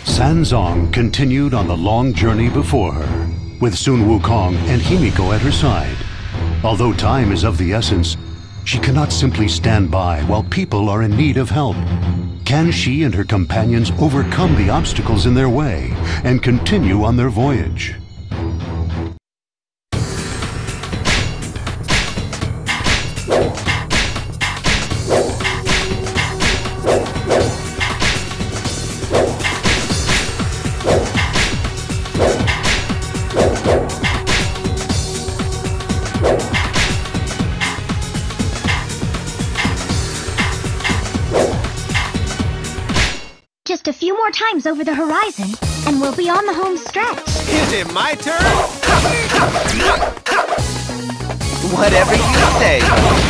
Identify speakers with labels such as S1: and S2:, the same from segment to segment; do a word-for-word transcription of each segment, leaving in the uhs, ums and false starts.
S1: Zhong continued on the long journey before her, with Sun Wukong and Himiko at her side. Although time is of the essence, she cannot simply stand by while people are in need of help. Can she and her companions overcome the obstacles in their way and continue on their voyage?
S2: Just a few more times over the horizon, and we'll be on the home stretch.
S3: Is it my turn? Whatever you say.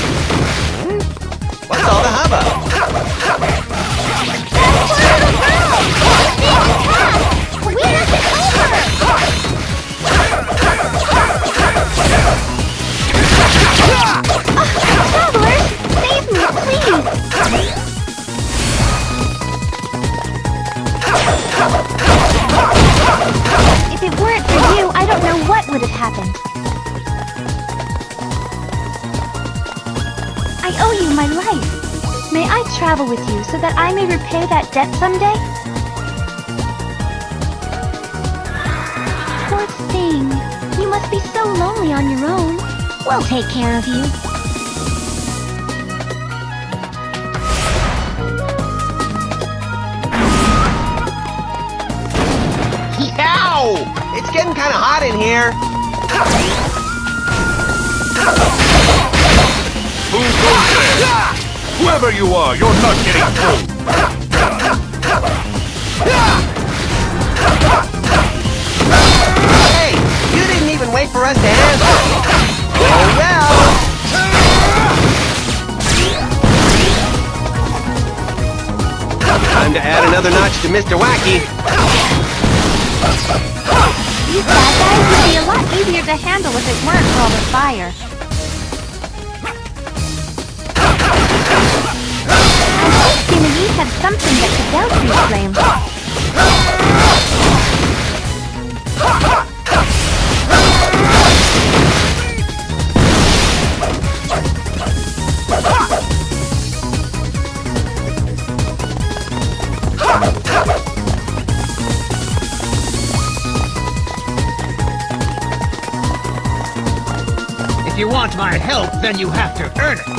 S3: What's all the hubbub?
S2: That's for little girl! Big cat! Where's it over? Oh, travelers! Save me, please! If it weren't for you, I don't know what would have happened. I owe you my life. May I travel with you so that I may repay that debt someday? Poor thing. You must be so lonely on your own. We'll take care of you.
S3: Yow! It's getting kind of hot in here.
S4: Who goes there? Whoever you are, you're not getting through.
S3: Hey, you didn't even wait for us to answer. Oh well. Time to add another notch to Mister Wacky.
S2: These bad guys would be a lot easier to handle if it weren't for all the fire. I think Sima Yi had something that could douse these flames.
S5: If you want my help, then you have to earn it.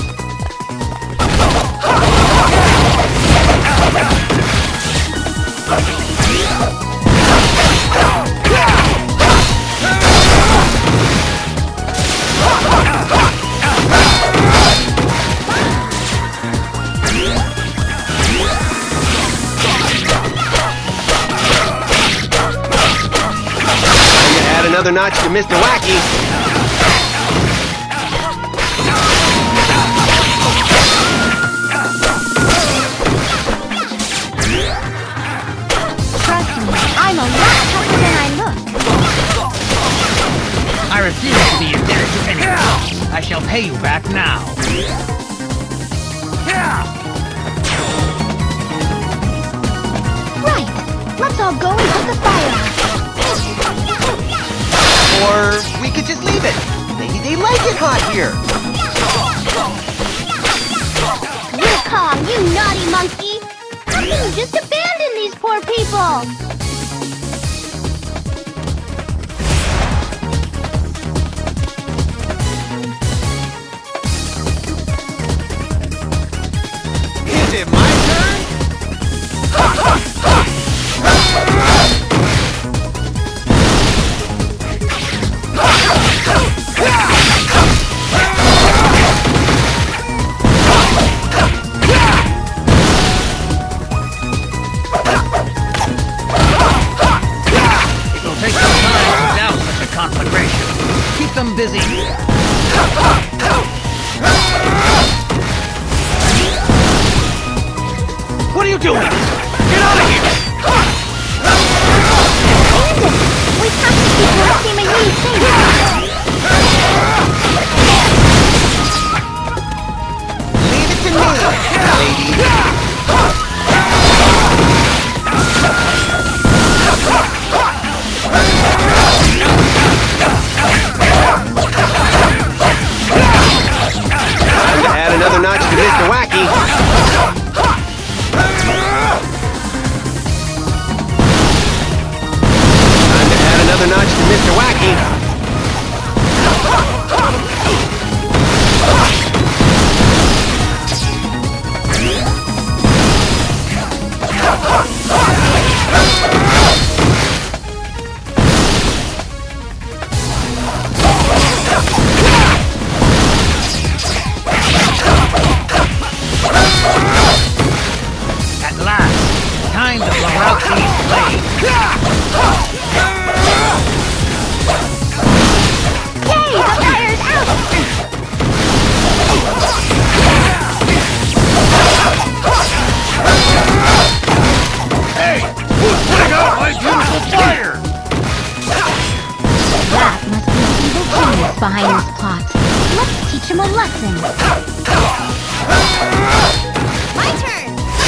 S3: Add another notch to Mister Wacky.
S2: I'm a lot tougher than I look.
S5: I refuse to be indebted to anyone. I shall pay you back now.
S2: Right. Let's all go and put the fire out.
S3: Or we could just leave it. Maybe they like it hot here.
S2: Wukong, you naughty monkey! How can you just abandon these poor people?
S3: Is it my turn?
S5: It'll take some time to douse such a conflagration. Keep them busy. What are you doing? Get out of here!
S2: Bandit! We have to keep our Sima Yi safe!
S3: Leave it to me, lady.
S5: At last, time to blow out these flames.
S2: Yay, the fire's out!
S4: Hey! Who's putting out my beautiful fire?
S2: That must be the evil genius behind this plot. Let's teach him a lesson. My turn!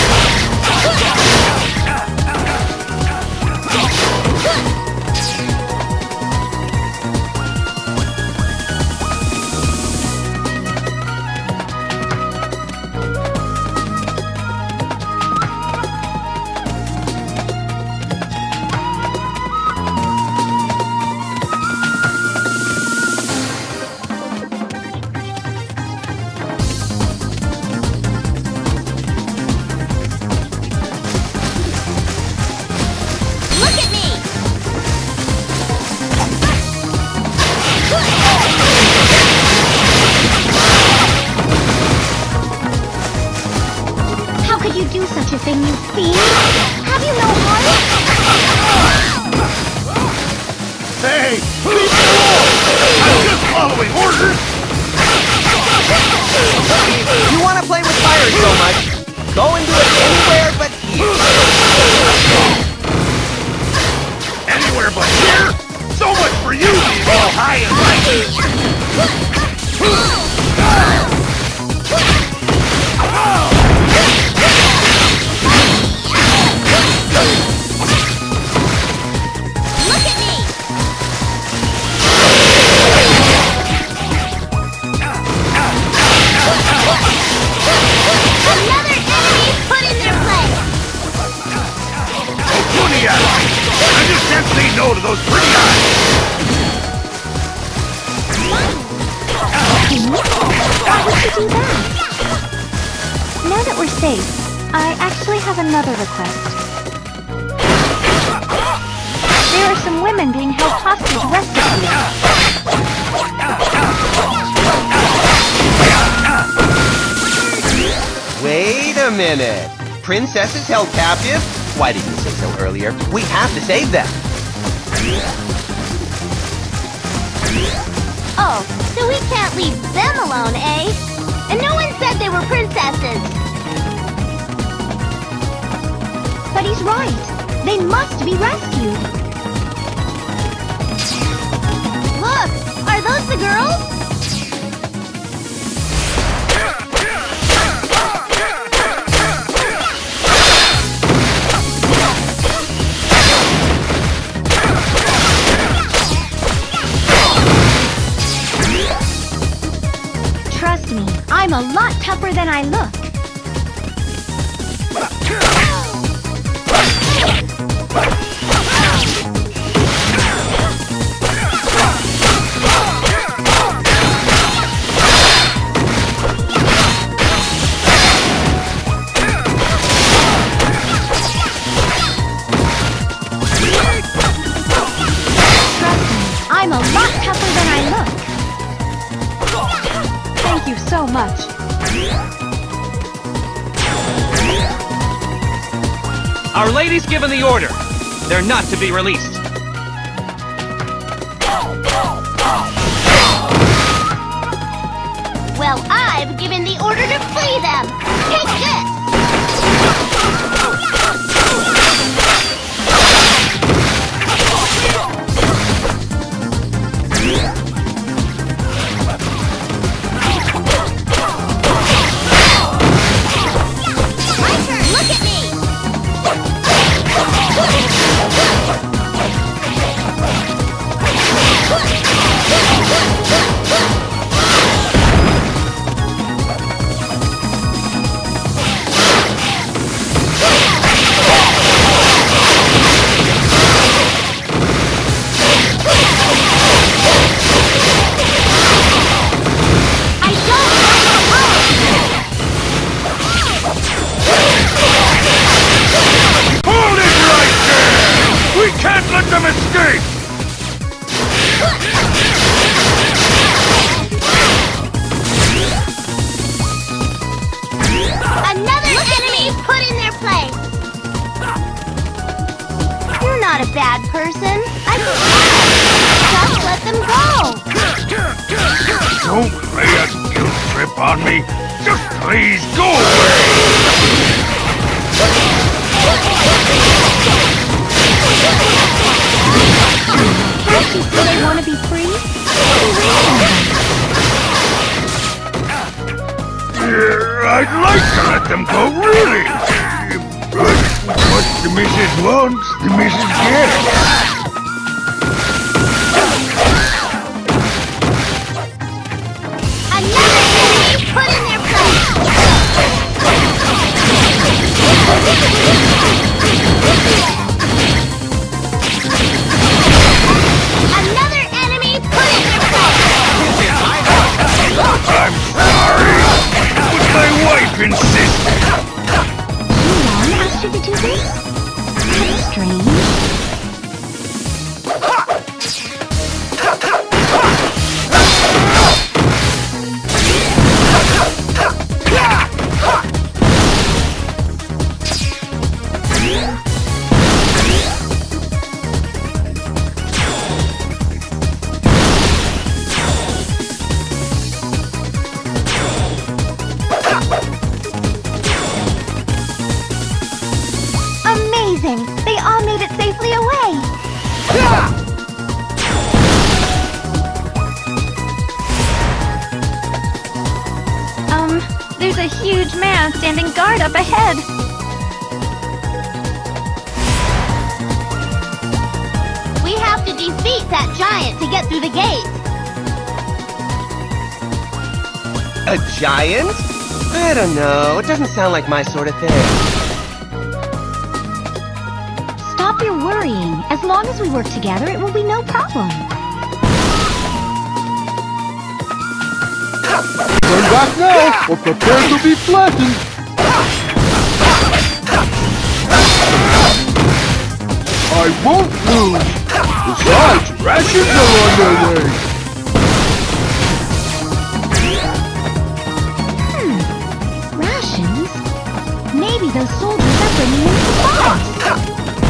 S2: Look at me! How could you do such a thing, you fiend? Have you no heart?
S4: Hey! Leave me alone! I'm just following orders!
S3: You want to play with fire so much? Go and do it anywhere but here.
S4: Anywhere but here? So much for you being all high and mighty!
S2: Look at me! Another enemy put in their place!
S4: Goody eyes! I just can't say no to those pretty eyes!
S2: Why would you do that? Now that we're safe, I actually have another request. There are some women being held hostage west of here.
S3: Wait a minute. Princesses held captive? Why didn't you say so earlier? We have to save them.
S2: Oh, so we can't leave them alone, eh? And no one said they were princesses! But he's right. They must be rescued. Look! Are those the girls? Trust me, I'm a lot tougher than I look. I'm a lot tougher than I look. Thank you so much.
S5: Our lady's given the order. They're not to be released.
S2: Well, I've given the order to free them. Take this! My turn! Look at me! not a bad person. I just let them go.
S4: Don't play a guilt trip on me. Just please go away.
S2: Don't you say they want to be free?
S4: Yeah, I'd like to let them go, really. But what the missus wants, the missus gets.
S2: Another enemy put in their place! Another enemy put in their place!
S4: I'm sorry, but my wife insisted.
S2: Mom asked you to do this? That's strange. Amazing! They all made it safely away! Um, there's a huge man standing guard up ahead. We have to defeat that giant to get through the gate.
S3: A giant? I don't know. It doesn't sound like my sort of thing.
S2: Stop your worrying. As long as we work together, it will be no problem.
S6: Turn back now, or prepare to be flattened. I won't lose. Besides, rations are on their way.
S2: Hmm. Rations? Maybe those soldiers are bringing in supplies.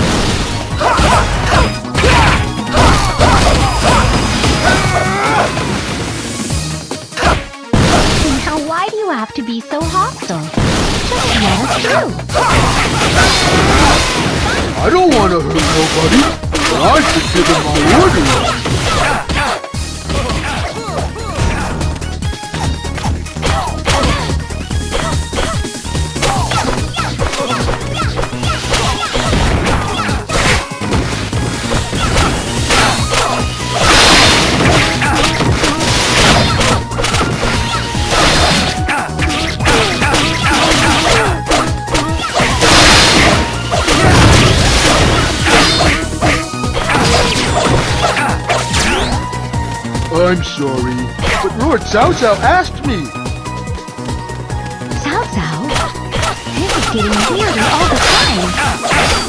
S2: Now why do you have to be so hostile? Just let us through.
S6: I don't want to hurt nobody, but I've been given my orders. I'm sorry, but Lord Cao Cao asked me.
S2: Cao Cao? This is getting weirder all the time.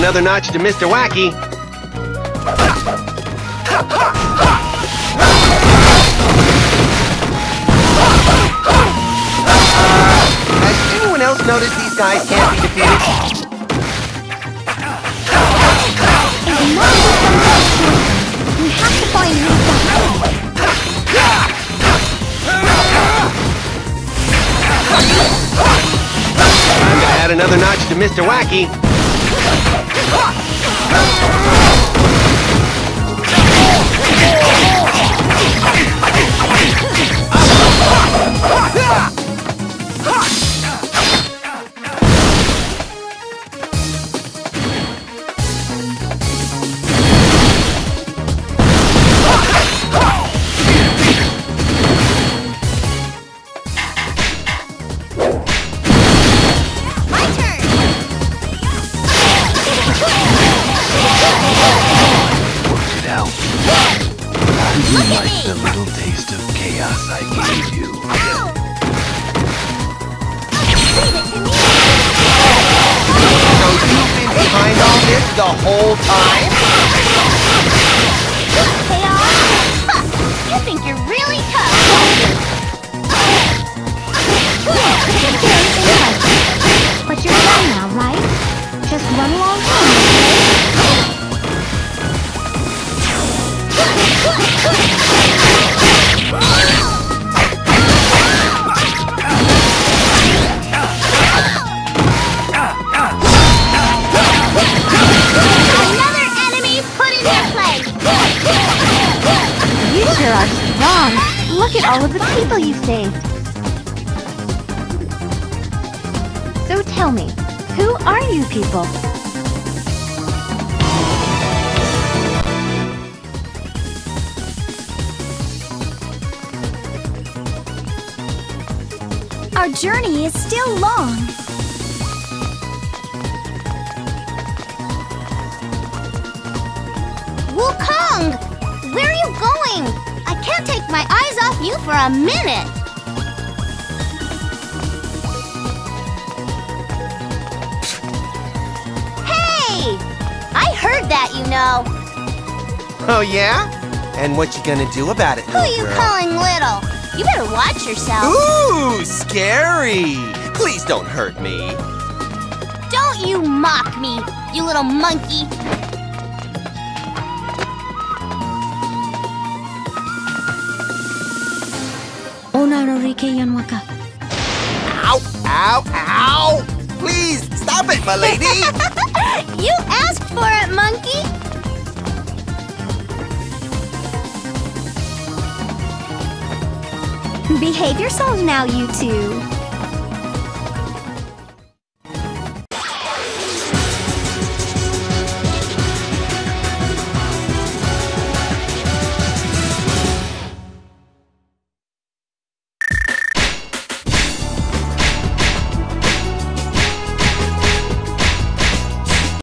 S3: another notch to Mister Wacky. Has anyone else noticed these guys can't be defeated?
S2: We have to find ways to hide.
S3: Time to add another notch to Mister Wacky.
S7: The little taste of chaos I gave you.
S3: So you've been behind all this the whole time?
S2: Chaos? Huh. You think you're really tough. But you're done now, right? Just run along home,
S8: Another enemy put in their place!
S2: You sure are strong. Look at all of the people you saved. So tell me, who are you people?
S8: Our journey is still long. Wukong! Where are you going? I can't take my eyes off you for a minute. Hey! I heard that, you know.
S3: Oh yeah? And what you gonna do about it,
S8: Who
S3: little
S8: you
S3: girl?
S8: calling little? You better watch yourself.
S3: Ooh, scary! Please don't hurt me.
S8: Don't you mock me, you little monkey.
S3: Ow! Ow! Ow! Please, stop it, my lady!
S8: You asked for it, monkey.
S2: Behave yourselves now, you two.